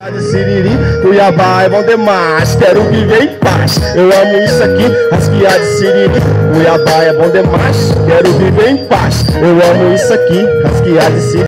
De Siriri, Cuiabá é bom demais, quero viver em paz. Eu amo isso aqui, rasquear de Siriri, Cuiabá é bom demais, quero viver em paz. Eu amo isso aqui, rasquear de Siriri.